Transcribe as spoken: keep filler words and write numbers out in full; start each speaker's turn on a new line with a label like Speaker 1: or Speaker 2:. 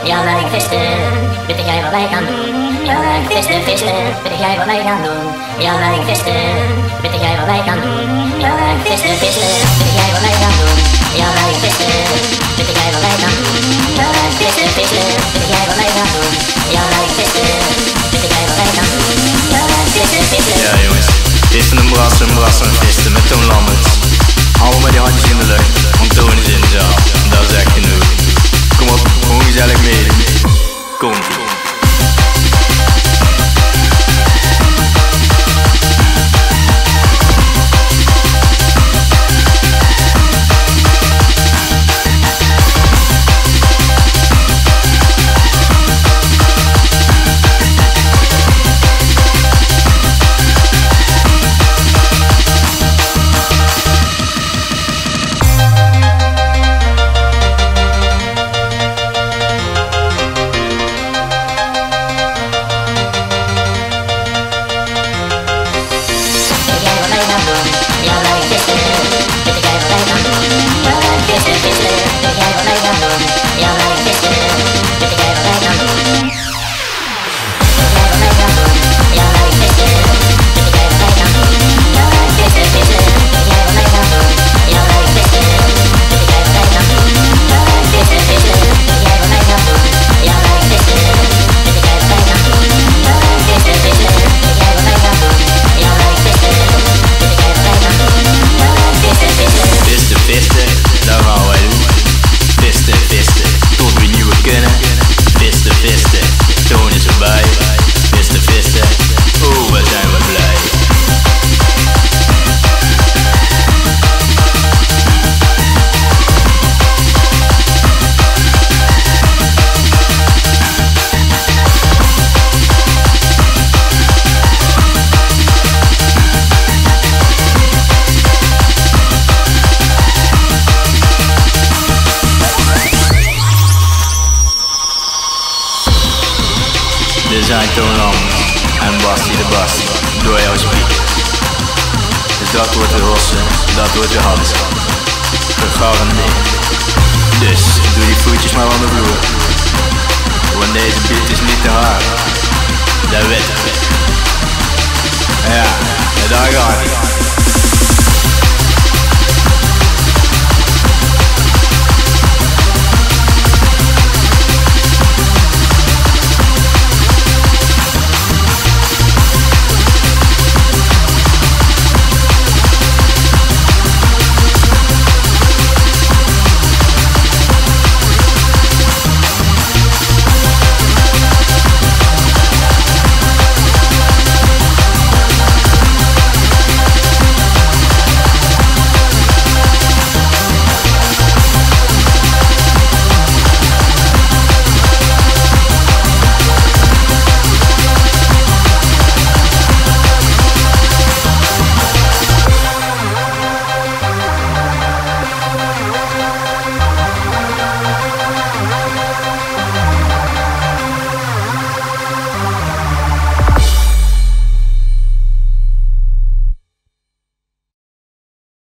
Speaker 1: Ja, wij visten, weet jij wat wij gaan doen? Ja, wij visten, visten, weet jij wat wij gaan doen? Ja, wij visten, weet jij wat wij gaan doen? Ja, wij visten, visten, weet jij wat wij gaan doen? Ja, wij visten, weet jij wat wij gaan doen? Ja, wij visten, visten, weet jij wat wij gaan doen? Ja, wij visten, weet jij wat wij gaan doen? Ja, wij visten, visten.
Speaker 2: Ja jongens, vissen en brassen, brassen en visten met Toon Lammerts. Allemaal met die handjes in de lucht, want Toon is in de zaal. Dat is echt genoeg. Kom op, gewoon gezellig meedoen. Komt-ie. Dit zijn Toon Lammerts en Bassie de Bassie, door jouw speaker. Dus dat wordt de rossen, dat wordt de Hansen. Gegarandeerd. Dus doe die voetjes maar aan de vloer. Want deze beat is niet te hard. Dat weet ik. Ja, daar gaat het.